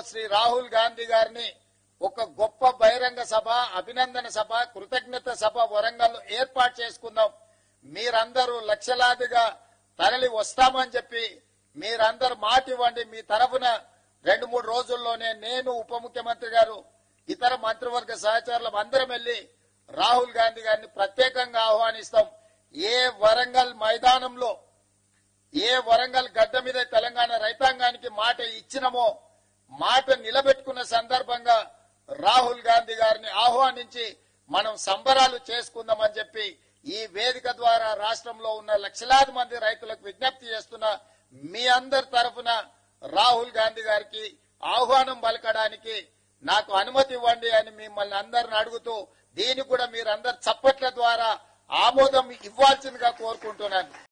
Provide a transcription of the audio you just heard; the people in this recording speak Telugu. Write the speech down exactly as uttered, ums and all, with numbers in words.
శ్రీ రాహుల్ గాంధీ గారిని ఒక గొప్ప బహిరంగ సభ, అభినందన సభ, కృతజ్ఞత సభ వరంగల్ ఏర్పాటు చేసుకుందాం. మీరందరూ లక్షలాదిగా తరలి వస్తామని చెప్పి మీరందరూ మాట ఇవ్వండి. మీ తరఫున రెండు మూడు రోజుల్లోనే నేను, ఉప ముఖ్యమంత్రి గారు, ఇతర మంత్రివర్గ సహచరులం అందరం వెళ్లి రాహుల్ గాంధీ గారిని ప్రత్యేకంగా ఆహ్వానిస్తాం. ఏ వరంగల్ మైదానంలో, ఏ వరంగల్ గడ్డ మీద తెలంగాణ రైతాంగానికి మాట ఇచ్చినమో మాట నిలబెట్టుకున్న సందర్భంగా రాహుల్ గాంధీ గారిని ఆహ్వానించి మనం సంబరాలు చేసుకుందామని చెప్పి ఈ వేదిక ద్వారా రాష్ట్రంలో ఉన్న లక్షలాది మంది రైతులకు విజ్ఞప్తి చేస్తున్న మీ అందరి తరఫున రాహుల్ గాంధీ గారికి ఆహ్వానం పలకడానికి నాకు అనుమతి ఇవ్వండి అని మిమ్మల్ని అందరిని అడుగుతూ దీనికి కూడా మీరందరు చప్పట్ల ద్వారా ఆమోదం ఇవ్వాల్సిందిగా కోరుకుంటున్నాను.